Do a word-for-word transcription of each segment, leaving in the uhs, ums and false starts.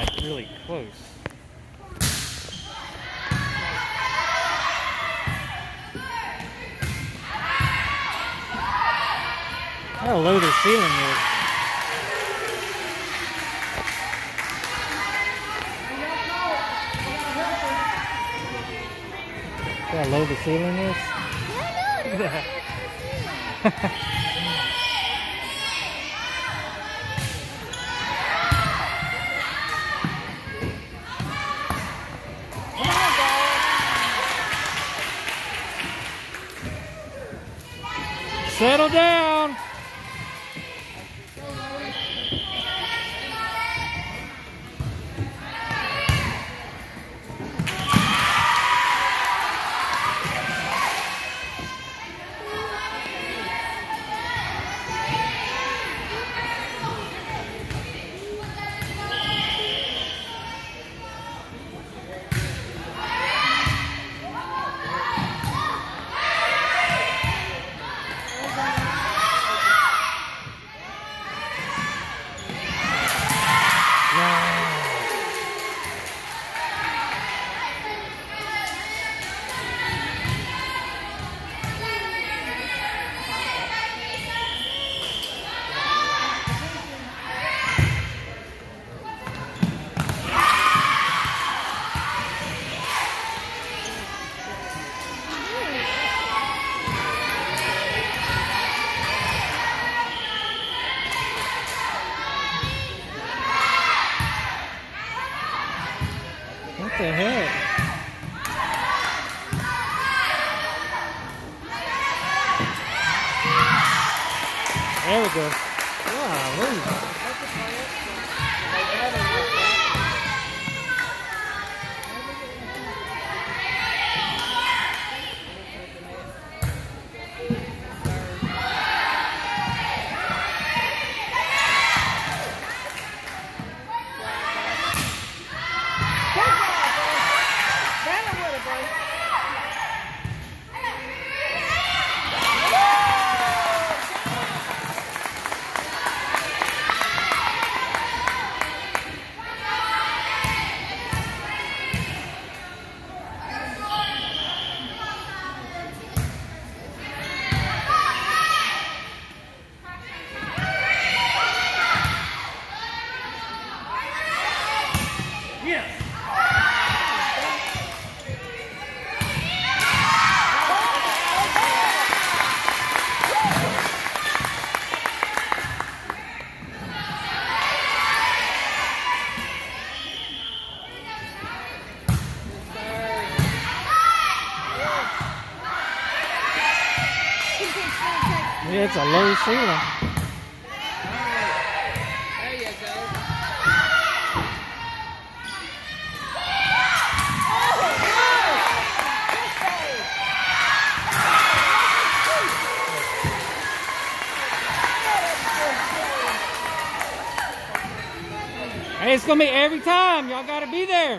like really close. How low the ceiling is. See how low the ceiling is? Look at that. Settle down. What the heck? There we go. Wow, yeah, it's a low ceiling. There you go. Hey, it's gonna be every time. Y'all gotta be there.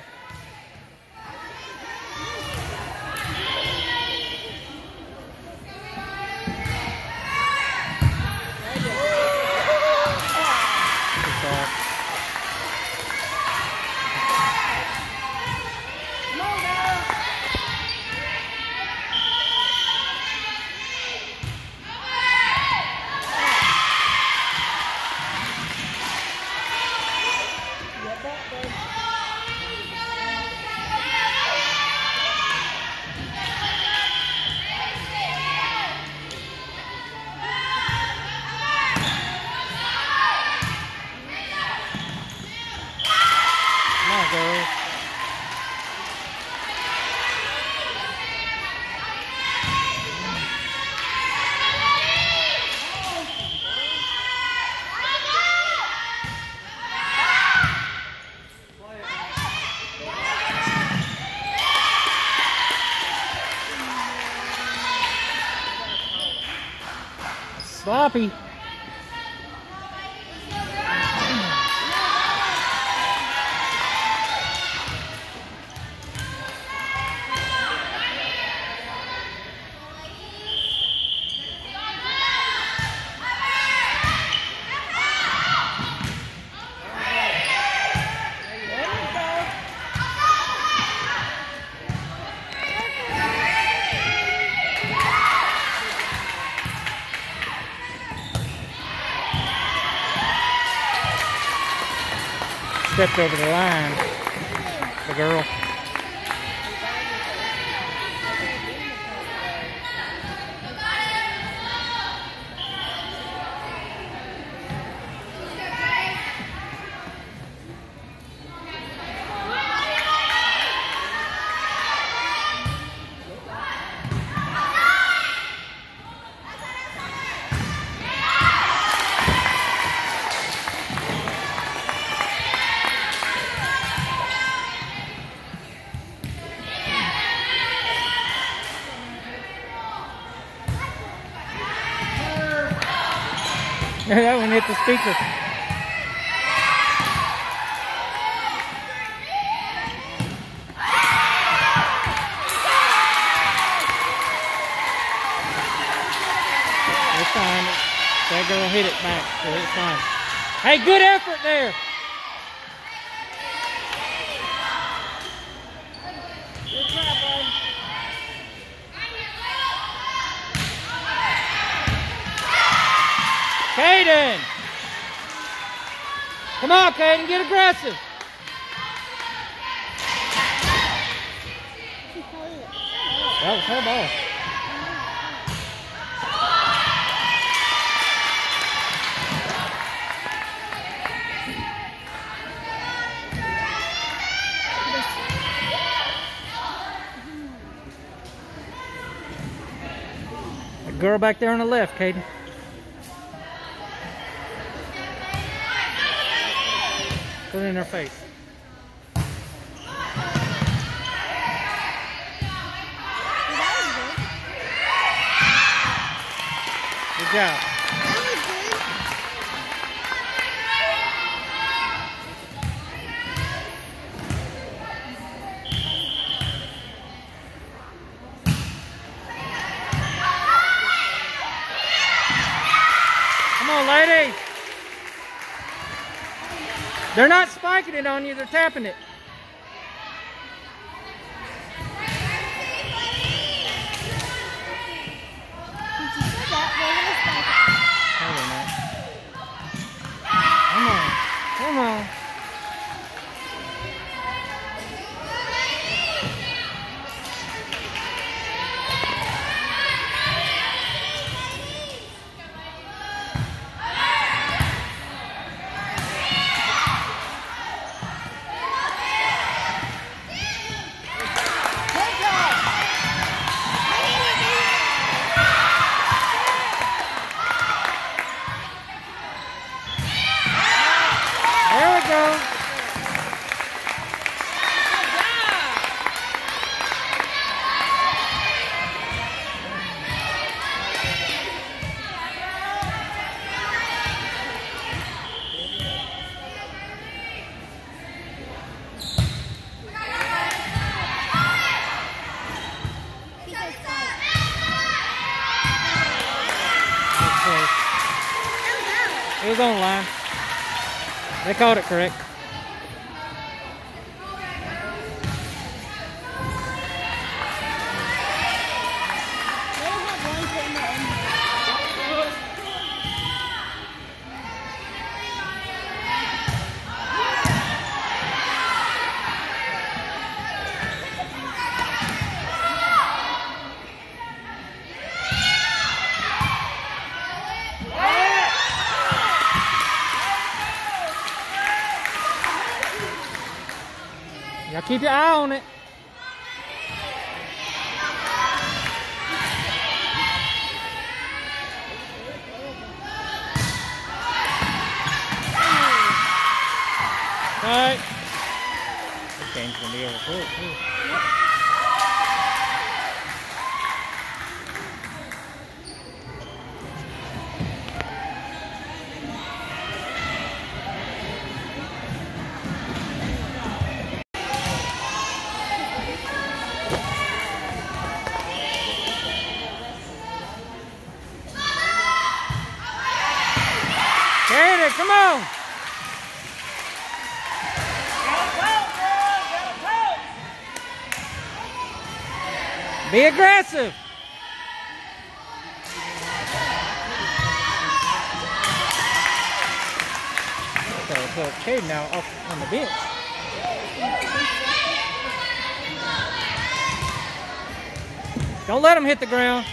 Sloppy. stepped over the line. The girl. That one hit the speaker. It's fine. That girl hit it back, so it's fine. Hey, good effort there. Good job, boy. Caden! Come on, Caden, get aggressive. That was her ball. The girl back there on the left, Caden. Put it in her face. Good job. Come on, ladies. They're not spiking it on you, they're tapping it. Come on, come on. It was on line. They called it correct. Y'all keep your eye on it. All right. This game's gonna be over quick too. Katie, come on! Be aggressive! So put Caden now off on the bench. Don't let him hit the ground.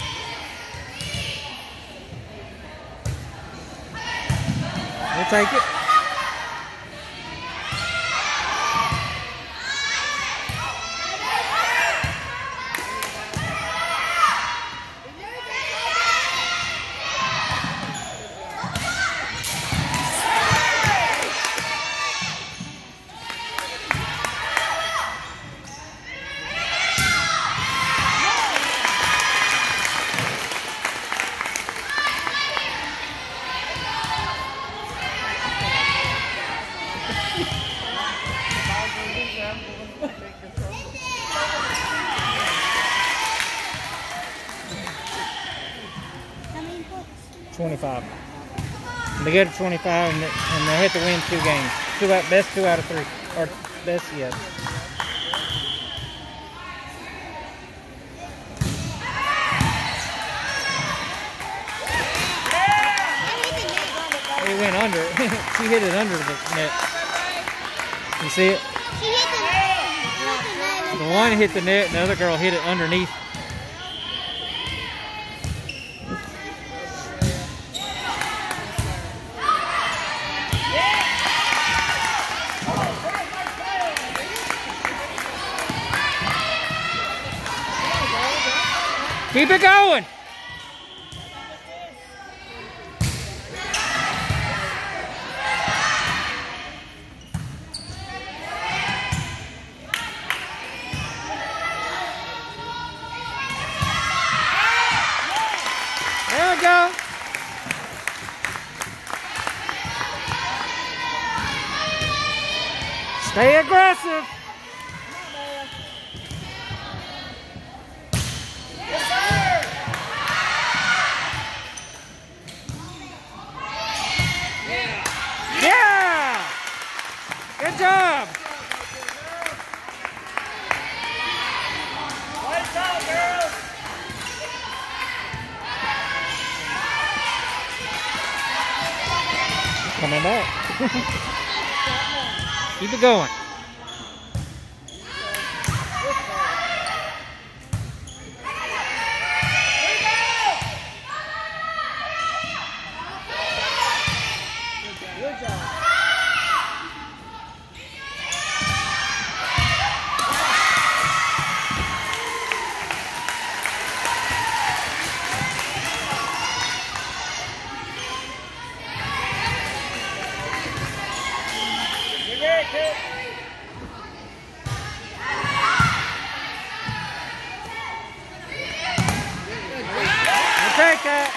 We'll take it. twenty-five. They get to twenty-five, and, they, and they'll have to win two games. Two out, best two out of three, or best, yeah. It went under. She hit it under the net. You see it? She hit the net. The one hit the net, and the other girl hit it underneath. Keep it going. There we go. Stay aggressive. Good job! Lights out, girls! Coming back. Keep it going. Good job. Take that.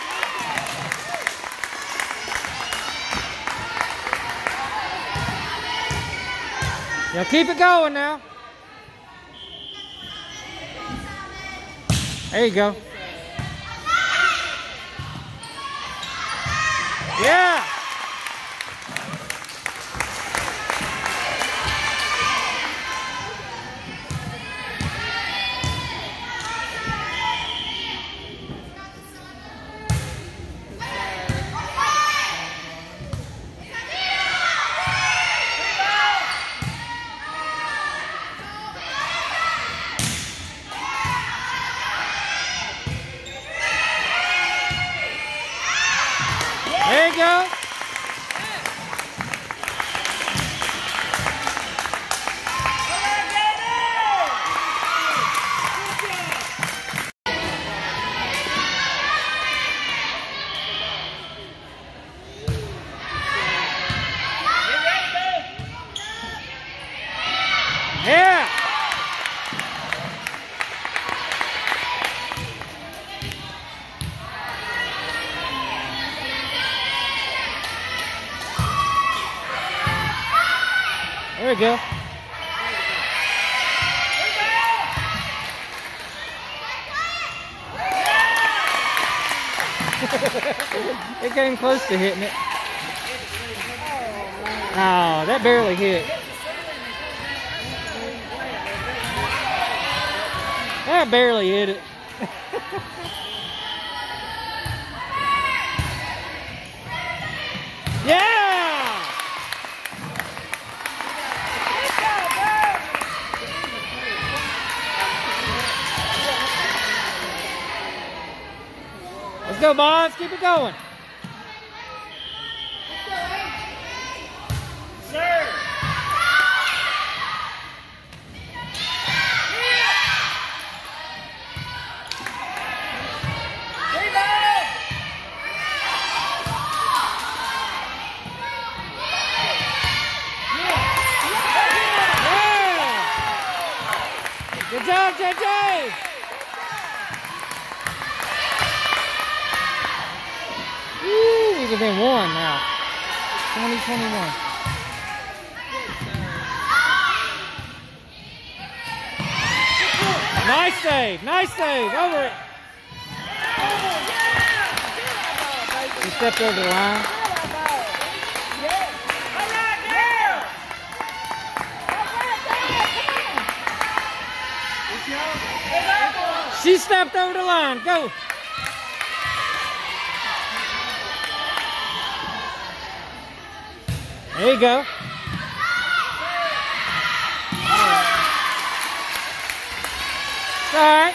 Now keep it going now. There you go. Yeah. There you go. Yeah. There we go. It came close to hitting it. Oh, that barely hit. That barely hit it. Yeah! go, Bonds. Keep it going. Sir. Good job, J J! Woo, we're within one now. twenty twenty-one. Nice save, nice save, over it. He stepped over the line. She stepped over the line. Go. There you go. It's all right.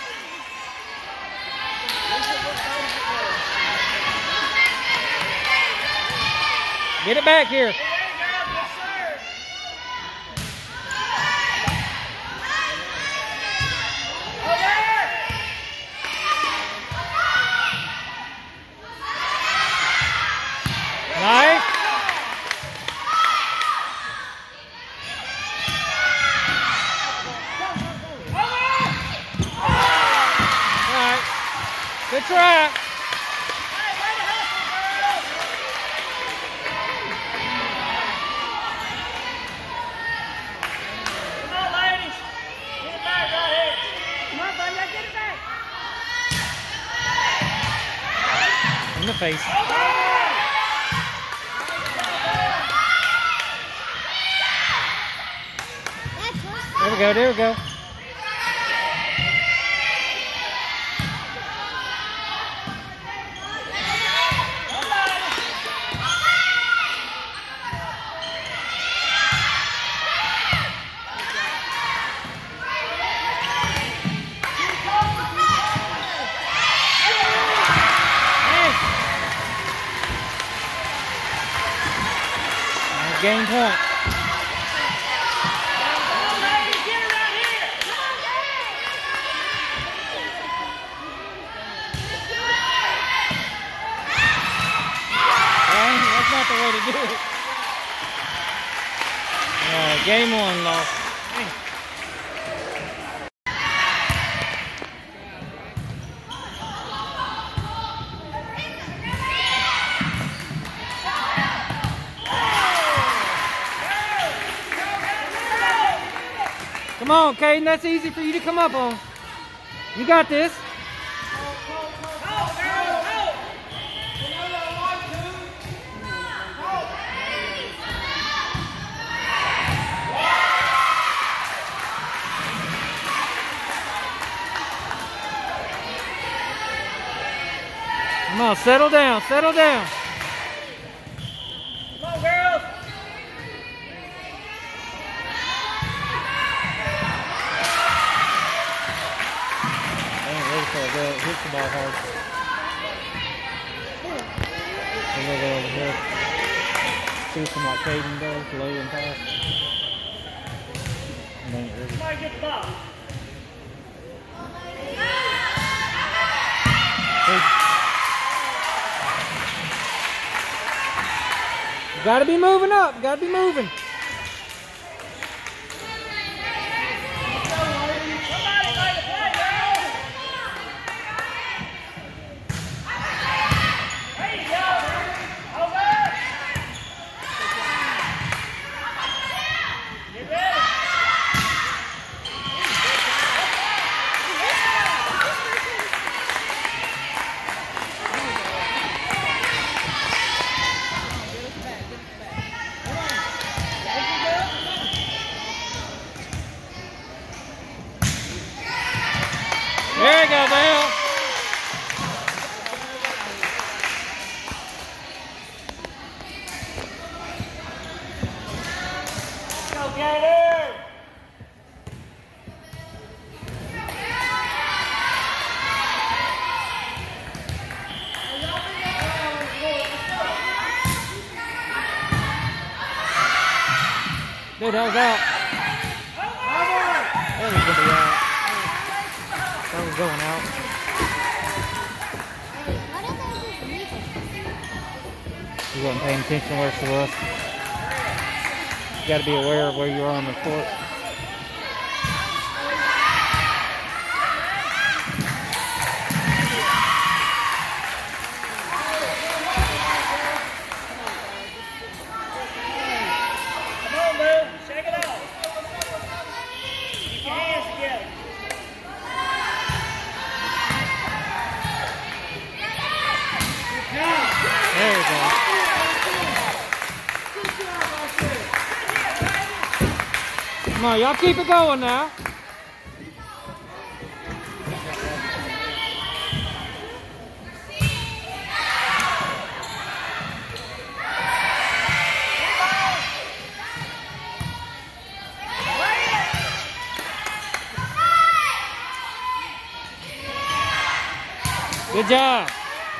Get it back here. Nice. All right. Good try. Come on, ladies. Get it back right here. Come on, Bunny, get it back. In the face. There we go, there we go. Nice. Game point. That's not the way to do it. Uh, game one loss. Dang. Come on, Caden. That's easy for you to come up on. You got this. Come on, settle down, settle down. Come on, girls. I ain't ready for a girl that hits the ball hard. A little bit over here. See some like Caden does, low and fast. I ain't ready. Somebody get the ball. Hey. You gotta be moving up, you gotta be moving. Somebody play the play, girls. There you go. Over. Get ready. There you go, Bill. Go, Gators. Dude, that was out. That was gonna be out. That was going out. She wasn't paying attention where she was. You got to be aware of where you are on the court. Come on, y'all keep it going now. Good job.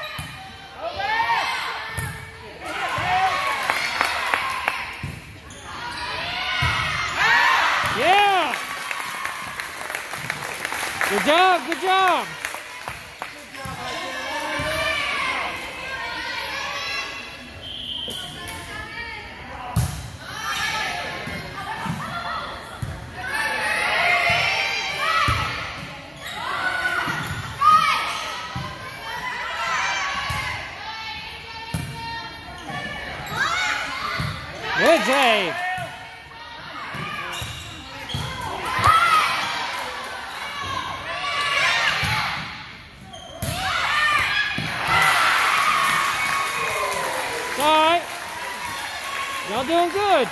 Yeah. Good job, good job. Good save. All right. Y'all doing good.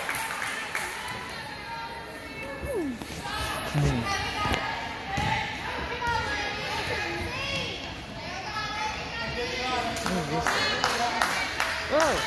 Oh.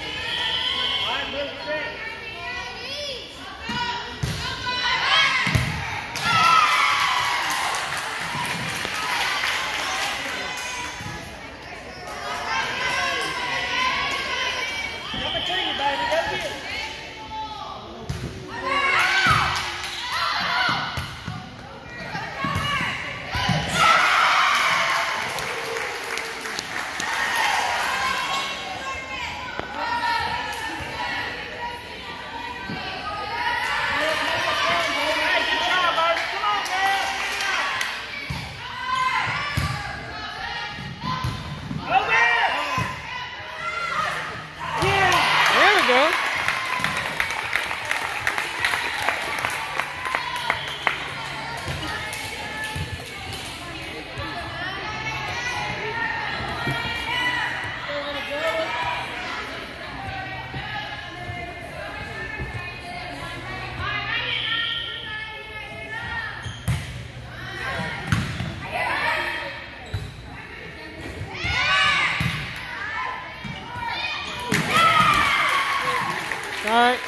All right.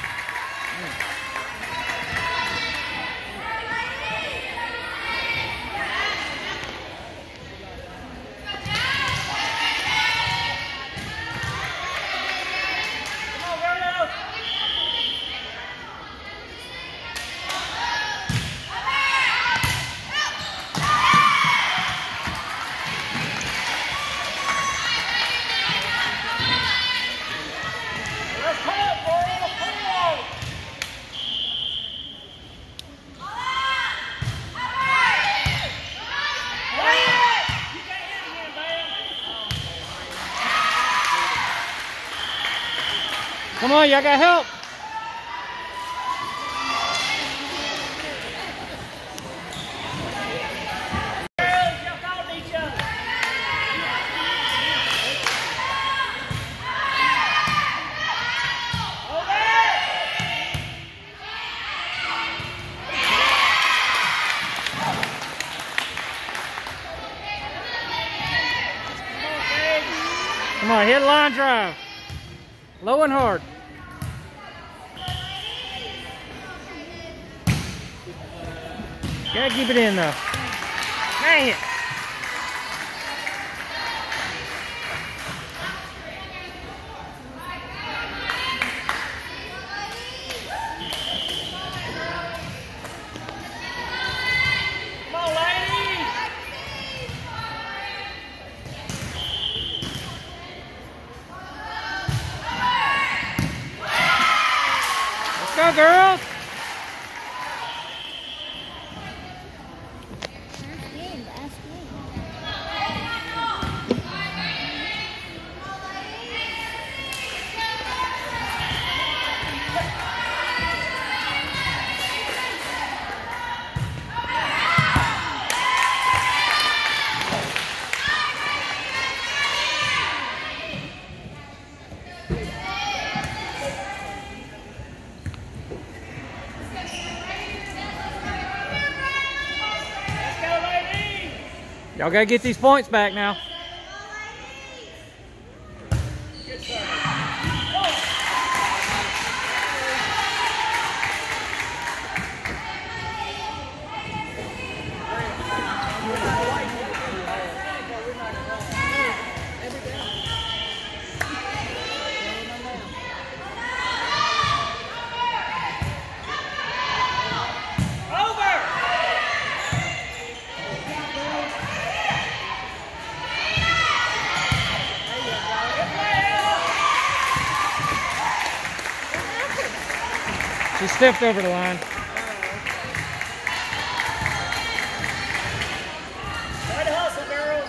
Come on, y'all got help. Come on, hit line drive. Low and hard. Gotta keep it in though. Dang it. Go, girls. Y'all gotta get these points back now. She stepped over the line. Try to hustle, girls.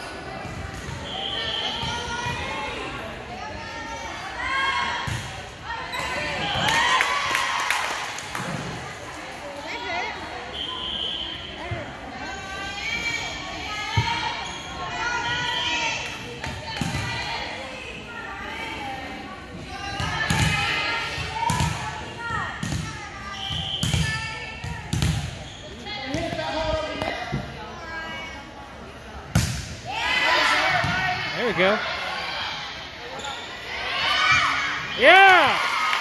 There we go. Yeah!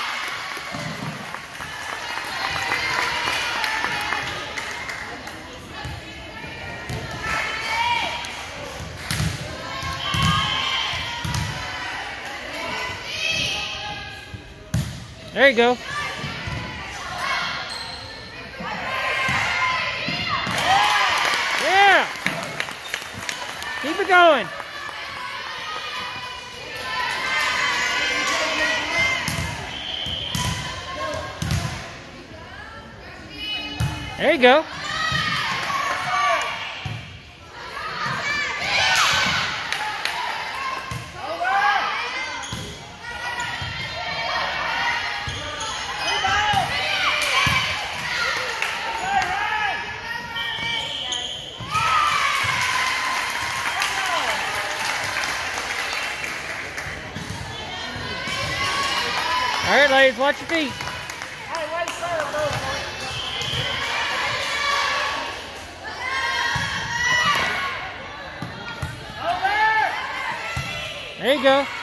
There you go. Yeah! Keep it going. There you go. All right, ladies, watch your feet. Hey, wait, serve, bro. There you go.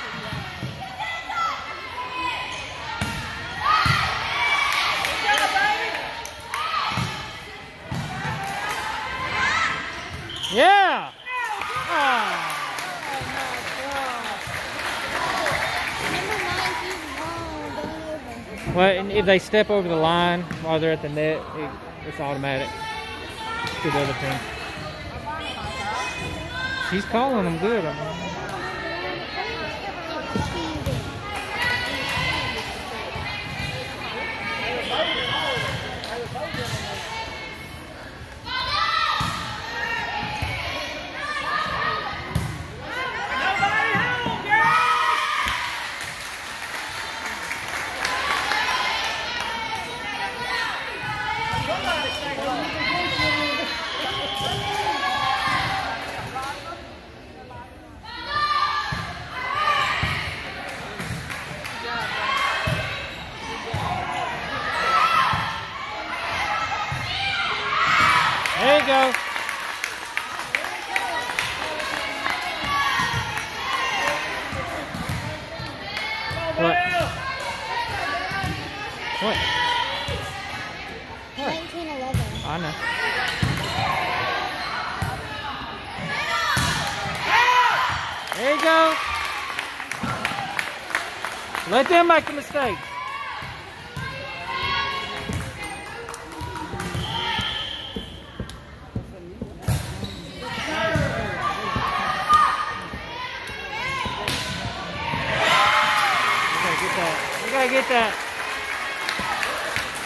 Yeah. Oh. Well, and if they step over the line while they're at the net, it, it's automatic to the other team. She's calling them good. I mean. There you go. What? What? What? nineteen eleven. I know. There you go. Let them make the mistake. You gotta get that.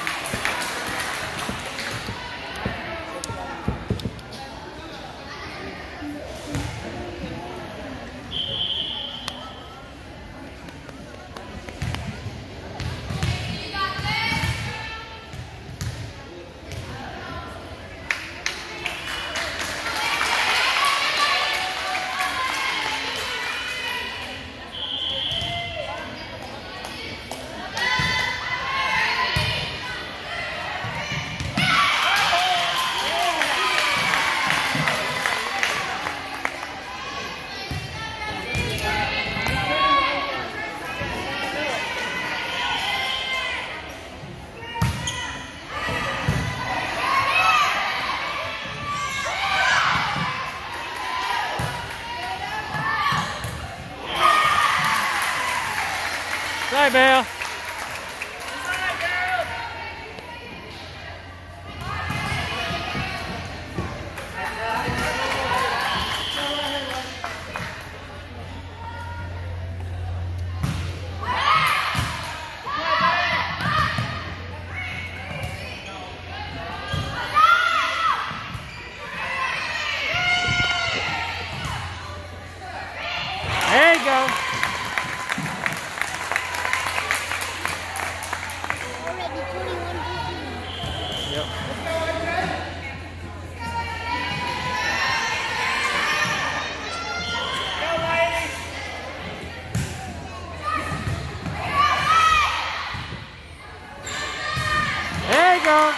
right, Belle. There you go. Yep. There you go.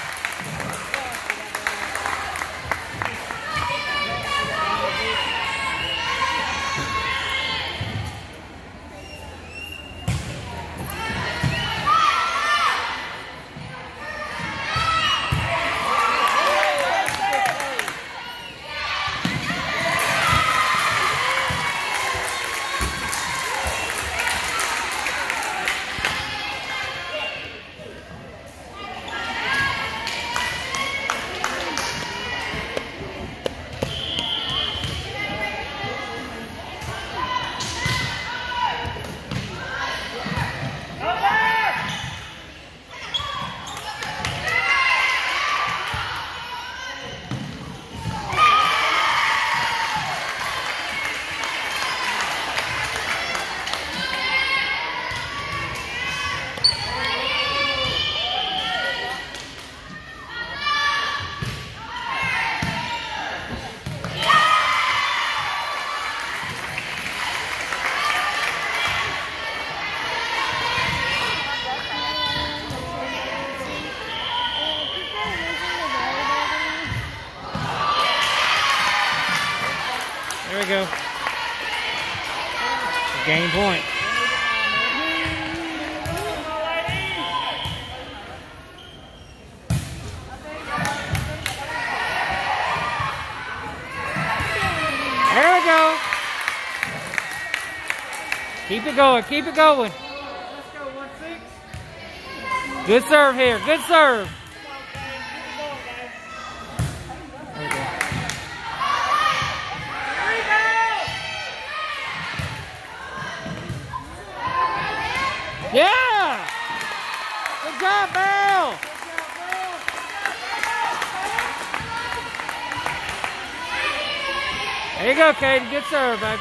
There we go. Game point. There we go. Keep it going. Keep it going. Good serve here. Good serve. Yeah! Good job, Belle! There you go, Katie. Good serve, babe.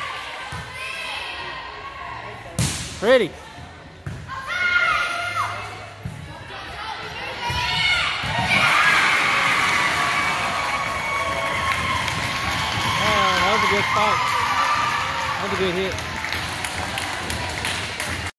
Pretty. Oh, that was a good spot. That was a good hit.